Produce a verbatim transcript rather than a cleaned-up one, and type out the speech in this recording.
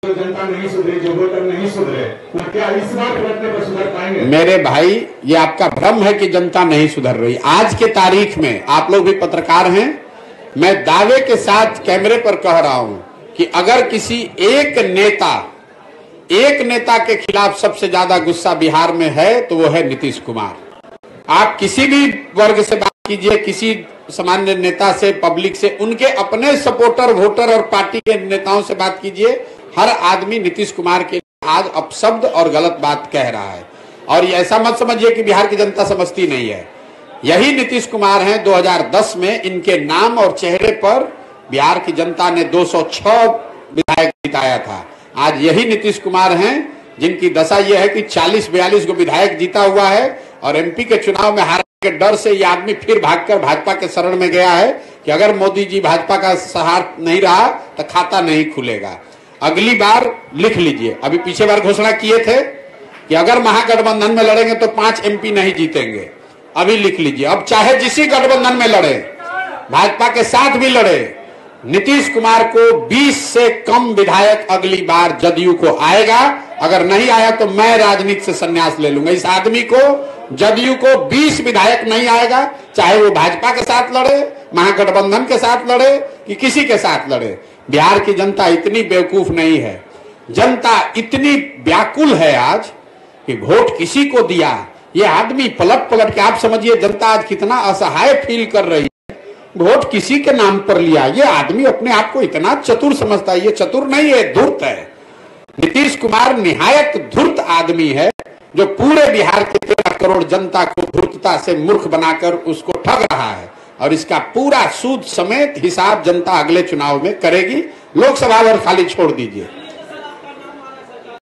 जो जनता नहीं सुधरी, जो वोटर नहीं सुधरे, क्या इस बार पलटने पर सुधर पाएंगे? मेरे भाई, ये आपका भ्रम है कि जनता नहीं सुधर रही। आज के तारीख में आप लोग भी पत्रकार हैं, मैं दावे के साथ कैमरे पर कह रहा हूं कि अगर किसी एक नेता एक नेता के खिलाफ सबसे ज्यादा गुस्सा बिहार में है तो वो है नीतीश कुमार। आप किसी भी वर्ग से बात कीजिए, किसी सामान्य नेता से, पब्लिक से, उनके अपने सपोर्टर, वोटर और पार्टी के नेताओं से बात कीजिए, हर आदमी नीतीश कुमार के आज अपशब्द और गलत बात कह रहा है। और ये ऐसा मत समझिए कि बिहार की जनता समझती नहीं है। यही नीतीश कुमार हैं, दो हज़ार दस में इनके नाम और चेहरे पर बिहार की जनता ने दो सौ छह विधायक जिताया था। आज यही नीतीश कुमार हैं जिनकी दशा यह है कि चालीस बयालीस को विधायक जीता हुआ है और एमपी के चुनाव में हारने के डर से ये आदमी फिर भागकर भाजपा के शरण में गया है कि अगर मोदी जी भाजपा का सहारा नहीं रहा तो खाता नहीं खुलेगा। अगली बार लिख लीजिए, अभी पीछे बार घोषणा किए थे कि अगर महागठबंधन में लड़ेंगे तो पांच एमपी नहीं जीतेंगे। अभी लिख लीजिए, अब चाहे जिसी गठबंधन में लड़े, भाजपा के साथ भी लड़े, नीतीश कुमार को बीस से कम विधायक अगली बार जदयू को आएगा। अगर नहीं आया तो मैं राजनीति से संन्यास ले लूंगा। इस आदमी को, जदयू को बीस विधायक नहीं आएगा, चाहे वो भाजपा के साथ लड़े, महागठबंधन के साथ लड़े कि किसी के साथ लड़े। बिहार की जनता इतनी बेवकूफ नहीं है, जनता इतनी व्याकुल है आज कि वोट किसी को दिया। ये आदमी पलट पलट के, आप समझिए जनता आज कितना असहाय फील कर रही है, वोट किसी के नाम पर लिया। ये आदमी अपने आप को इतना चतुर समझता है। ये चतुर नहीं है, धूर्त है। नीतीश कुमार निहायत धूर्त आदमी है जो पूरे बिहार के तेरह करोड़ जनता को धूर्तता से मूर्ख बनाकर उसको ठग रहा है। और इसका पूरा सूद समेत हिसाब जनता अगले चुनाव में करेगी। लोकसभा और खाली छोड़ दीजिए।